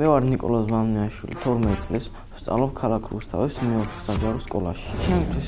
მე ვარ ნიკოლოზ მამნიაშვილი, 12 წლის, სწავლობ ქალაქ რუსთავის მეოთხე საჯარო სკოლაში. ჩემთვის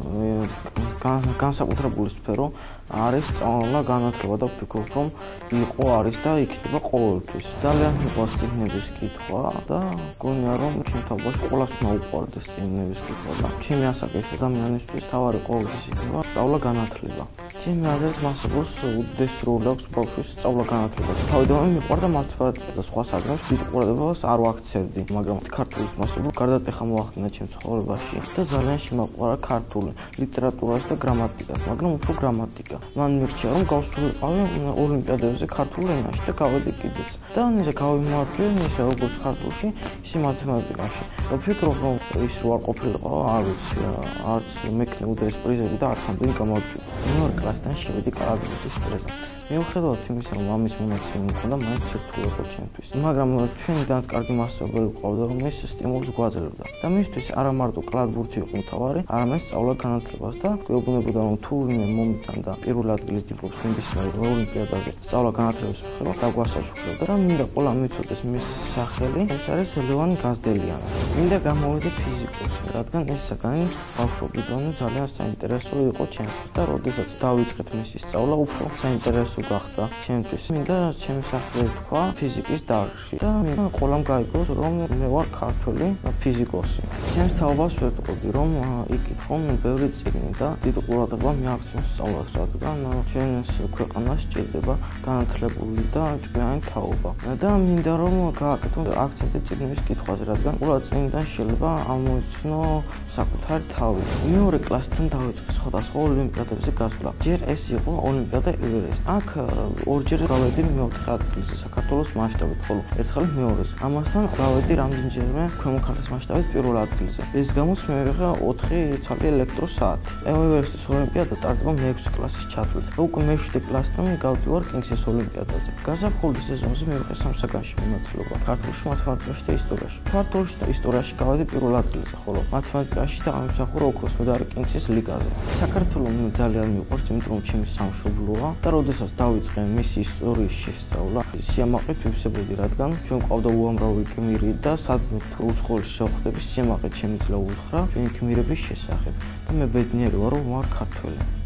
განსაკუთრებული სფერო არის სწავლა, განათლება და ვფიქრობ, რომ იყო, არის და იქნება ყოველთვის. ძალიან მიყვარს წიგნების კითხვა და გონია, რომ ჩემ თავში ყველას უნდა უყვარდეს წიგნების კითხვა და ჩემი ასაკის ადამიანისთვის თავარი ყოველთვის იქნება სწავლა, განათლება. ჩემი აზრით მასწავლებლს უდიდესი როლი აქვს ბავშვის სწავლა განათლებაში. თავიდანვე მიყვარდა მათემატიკა და სხვა საგნებს დიდ ყურადღებას არ ვაქცევდი, მაგრამ ქართულის მასწავლებლად გარდატეხა მოახდინა ჩემს ცხოვრებაში და ძალიან შემაყვარა ქართული ლიტერატურას და გრამატიკას, მაგრამ უფრო გრამატიკა. მან მირჩია, რომ გავსულიყავი ოლიმპიადებზე ქართულ ენაში და გავედი კიდეც. და ისე გავიმარჯვე, ისე როგორც ქართულში, ისე მათემატიკაში. ვფიქრობ, რომ ის რო არ ყოფილიყო, არ ვიცი, არც მექნე უდრის პრიზები და არც ამდენი გამარჯვება. მეორე კლასიდან შევედი კალათბურთის წრეზე. მიუხედავად იმისა, რომ ამის მონაცემი მქონდა, მაინც სირთულე ჩემთვის. მაგრამ ჩვენი დანაც კარგი მასწავლებელი ყავდა, რომ ის სტიმულს გვაძლევდა. და მისთვის არა მარტო კალათბურთი იყო მთავარი, არამედ სწავლა განათლებას და გვეუბნებოდა, რომ თუ ვინმე მომიტან და პირველ ადგილს დიპლომს მიდისმევი ოლიმპიადაზე სწავლა განათლების მხრივ დაგვასაჩუქრებდა და მინდა ყველა მიცოდეს მის სახელი. ეს არის ლევან გაზდელიანი. მინდა გამოვიდე ფიზიკოსი, რადგან ეს საგანი ბავშვობიდანვე ძალიან საინტერესო იყო ჩემთვის და როდესაც დავიწყეთ მისი სწავლა, უფრო საინტერესო გახდა ჩემთვის. მინდა ჩემი სახელი თქვა ფიზიკის დარგში და მინდა ყველამ გაიგოს, რომ მე ვარ ქართველი ფიზიკოსი. ჩემს თაობას ვეტყოდი, რომ იკითხონ ბევრი წიგნი და დიდ ყურადღება მიაქციონ სწავლას, რადგან ჩვენს ქვეყანას სჭირდება განათლებული და ჭკვიანი თაობა. და მინდა რომ გააკეთო აქცენტი წიგნების კითხვაზე, რადგან ყველა წიგნიდან შეიძლება ამოიცნო საკუთარი თავი. მეორე კლასიდან დავიწყე სხვადასხვა ოლიმპიადებზე გასვლა. ჯერ ეს იყო ოლიმპიადა ევერესტი. აქ ორჯერ გავედი მეოთხე ადგილზე საქართველოს მასშტაბით, ხოლო ერთხელ მეორეზე. ამასთან გავედი რამდენჯერმე ქვემო ქართლის მასშტაბით პირველ ადგილზე. ეს გამოც მე ვიღე 4 ცალი ელექტროსაათი. ევერესტის ოლიმპიადა ტარდება მე-6 კლასის ჩათვლით. უკვე მე-7 კლასიდან გავდივარ კინგსის ოლიმპიადაზე. გაზაფხულის სეზონზე მივიღე 3 საგანში მონაწილეობა: ქართულში, მათემატიკაში და ისტორიაში. ქართულში და ისტორიაში გავედი პირველ ადგილზე, ხოლო მათემატიკაში დავიმსახურე ოქროს მედალი კინგსის ლიგაზე. საქართველოს მე ძალიან მიყვარს, იმიტომ რომ ჩემი სამშობლოა და როდესაც დავიწყე მისი ისტორიის შესწავლა, სიამაყით ვივსებოდი, რადგან ჩვენ ყავდა უამრავი გმირი და სადმე თუ უცხოელში შევხვდები, სიამაყით შემიძლია უთხრა ჩვენი გმირების შესახებ და მე ბედნიერი ვარ, რომ ვარ ქართველი.